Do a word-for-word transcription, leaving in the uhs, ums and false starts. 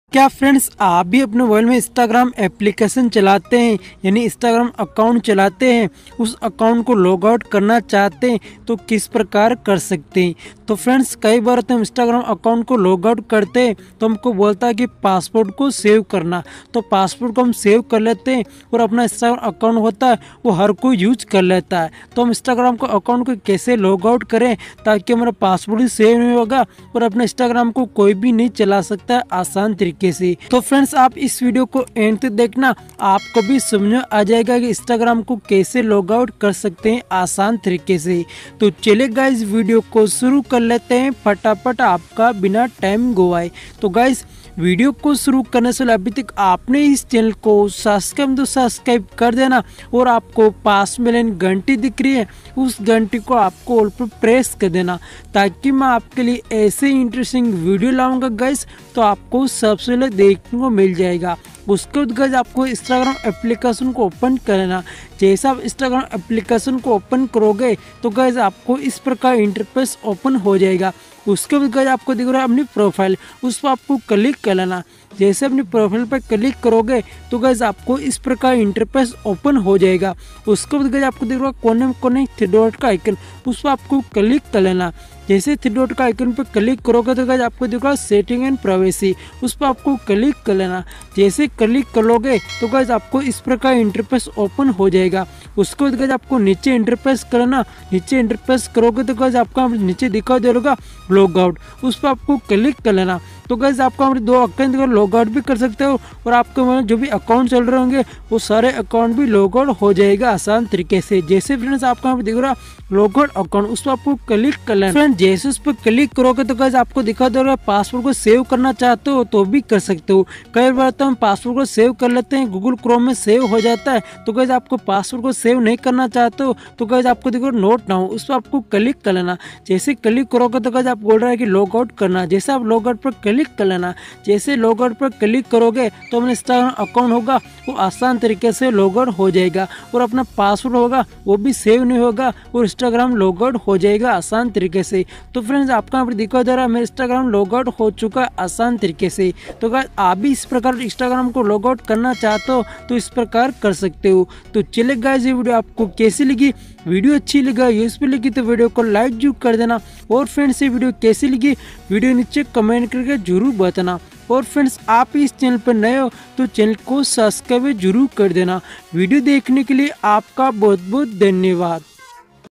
क्या फ्रेंड्स आप भी अपने मोबाइल में इंस्टाग्राम एप्लीकेशन चलाते हैं यानी इंस्टाग्राम अकाउंट चलाते हैं, उस अकाउंट को लॉग आउट करना चाहते हैं तो किस प्रकार कर सकते हैं। तो फ्रेंड्स कई बार तो हम इंस्टाग्राम अकाउंट को लॉग आउट करते हैं तो हमको बोलता है कि पासवर्ड को सेव करना, तो पासवर्ड को हम सेव कर लेते हैं और अपना इंस्टाग्राम अकाउंट होता है वो हर कोई यूज कर लेता है। तो हम इंस्टाग्राम को अकाउंट को कैसे लॉग आउट करें ताकि हमारा पासवर्ड ही सेव नहीं होगा और अपने इंस्टाग्राम को कोई भी नहीं चला सकता है आसान तरीके से। तो फ्रेंड्स आप इस वीडियो को एंड तक देखना, आपको भी समझ में आ जाएगा कि इंस्टाग्राम को कैसे लॉग आउट कर सकते हैं आसान तरीके से। तो चलिए गाइस वीडियो को शुरू कर लेते हैं फटाफट आपका बिना टाइम गवाए। तो गाइस वीडियो को शुरू करने से अभी तक आपने इस चैनल को सब्सक्राइब तो सब्सक्राइब कर देना और आपको पास में लाइन घंटी दिख रही है उस घंटी को आपको ऑल पर प्रेस कर देना ताकि मैं आपके लिए ऐसे इंटरेस्टिंग वीडियो लाऊंगा गाइस तो आपको सबसे पहले देखने को मिल जाएगा। उसके बाद गाइस आपको इंस्टाग्राम एप्लीकेशन को ओपन करना। जैसे आप इंस्टाग्राम एप्लीकेशन को ओपन करोगे तो गाइस आपको इस प्रकार इंटरफेस ओपन हो जाएगा। उसके बाद गाइस आपको दिख रहा है अपनी प्रोफाइल, उस पर आपको क्लिक कर लेना। जैसे अपनी प्रोफाइल पर क्लिक करोगे तो गाइस आपको इस प्रकार इंटरफेस ओपन हो जाएगा। उसके बाद गाइस आपको दिख रहा है कोने में कोने थ्री डॉट का आइकन, उस पर आपको क्लिक कर लेना। जैसे थ्री डॉट का आइकन पर क्लिक करोगे तो गाइस आपको दिख रहा है सेटिंग एंड प्राइवेसी, उस पर आपको क्लिक कर लेना। जैसे क्लिक कर लोगे तो गाइस आपको इस प्रकार इंटरफेस ओपन हो जाएगा। उसके बाद गाइस आपको नीचे इंटरफेस करना। नीचे इंटरफेस करोगे तो गाइस आपका नीचे दिखाई दे रहा लॉग आउट, उस पर आपको क्लिक कर लेना। तो गाइस आपको हमारे दो अकाउंट लॉग आउट भी कर सकते हो और आपके जो भी अकाउंट चल रहे होंगे वो सारे अकाउंट भी लॉग आउट हो जाएगा आसान तरीके से। जैसे फ्रेंड्स आपको यहाँ पे दिख रहा लॉग आउट अकाउंट, उस पर आपको क्लिक कर लेना। फ्रेंड जैसे उस पर क्लिक करोगे तो गाइस आपको दिखा दे रहा है पासवर्ड को सेव करना चाहते हो तो भी कर सकते हो। कई बार तो हम पासवर्ड को सेव कर लेते हैं, गूगल क्रोम में सेव हो जाता है। तो गाइस आपको पासवर्ड को सेव नहीं करना चाहते हो तो गाइस आपको देखो नोट नाउ, उस पर आपको क्लिक कर लेना। जैसे क्लिक करोगे तो गाइस आप बोल रहा है कि लॉग आउट करना। जैसे आप लॉग आउट पर क्लिक कर लेना। जैसे लॉग आउट पर क्लिक करोगे तो अपना इंस्टाग्राम अकाउंट होगा वो आसान तरीके से लॉग आउट हो जाएगा और अपना पासवर्ड होगा वो भी सेव नहीं होगा और इंस्टाग्राम लॉग आउट हो जाएगा आसान तरीके से। तो फ्रेंड्स आपका यहाँ पर दिखा जा रहा है मेरा इंस्टाग्राम लॉग आउट हो चुका है आसान तरीके से। तो गाइस आप भी इस प्रकार इंस्टाग्राम को लॉग आउट करना चाहते हो तो इस प्रकार कर सकते हो। तो चलिए गाइस ये वीडियो आपको कैसी लगी, वीडियो अच्छी लगा यूजफुल लगी तो वीडियो को लाइक जरूर कर देना और फ्रेंड्स ये वीडियो कैसी लगी वीडियो नीचे कमेंट करके जरूर बताना। और फ्रेंड्स आप इस चैनल पर नए हो तो चैनल को सब्सक्राइब जरूर कर देना। वीडियो देखने के लिए आपका बहुत बहुत धन्यवाद।